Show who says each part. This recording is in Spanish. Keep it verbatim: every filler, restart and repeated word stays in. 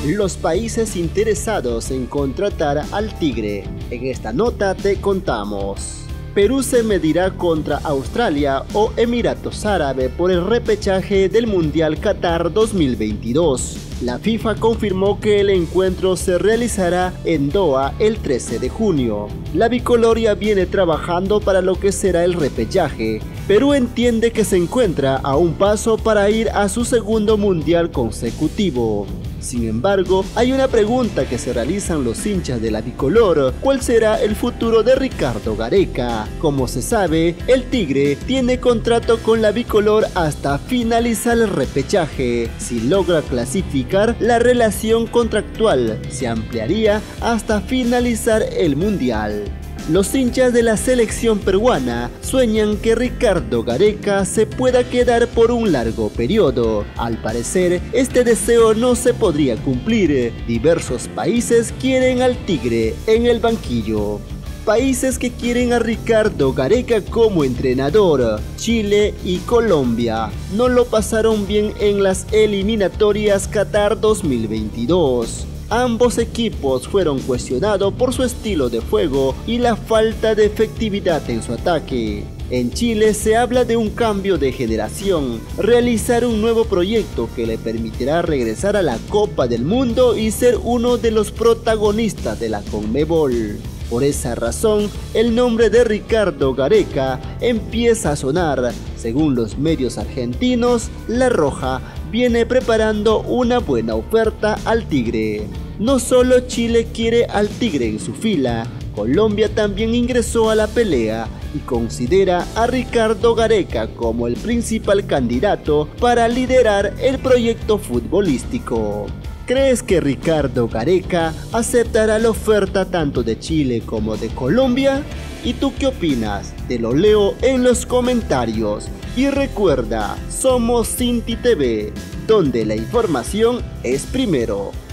Speaker 1: Los países interesados en contratar al Tigre. En esta nota te contamos. Perú se medirá contra Australia o Emiratos Árabes por el repechaje del Mundial Qatar dos mil veintidós. La FIFA confirmó que el encuentro se realizará en Doha el trece de junio. La bicolor ya viene trabajando para lo que será el repechaje. Perú entiende que se encuentra a un paso para ir a su segundo mundial consecutivo. Sin embargo, hay una pregunta que se realizan los hinchas de la bicolor: ¿cuál será el futuro de Ricardo Gareca? Como se sabe, el Tigre tiene contrato con la bicolor hasta finalizar el repechaje. Si logra clasificar, la relación contractual se ampliaría hasta finalizar el mundial. Los hinchas de la selección peruana sueñan que Ricardo Gareca se pueda quedar por un largo periodo. Al parecer, este deseo no se podría cumplir. Diversos países quieren al Tigre en el banquillo. Países que quieren a Ricardo Gareca como entrenador: Chile y Colombia. No lo pasaron bien en las eliminatorias Qatar dos mil veintidós. Ambos equipos fueron cuestionados por su estilo de juego y la falta de efectividad en su ataque. En Chile se habla de un cambio de generación, realizar un nuevo proyecto que le permitirá regresar a la Copa del Mundo y ser uno de los protagonistas de la Conmebol. Por esa razón, el nombre de Ricardo Gareca empieza a sonar. Según los medios argentinos, La Roja viene preparando una buena oferta al Tigre. No solo Chile quiere al Tigre en su fila, Colombia también ingresó a la pelea y considera a Ricardo Gareca como el principal candidato para liderar el proyecto futbolístico. ¿Crees que Ricardo Gareca aceptará la oferta tanto de Chile como de Colombia? ¿Y tú qué opinas? Te lo leo en los comentarios. Y recuerda, somos Cinti T V, donde la información es primero.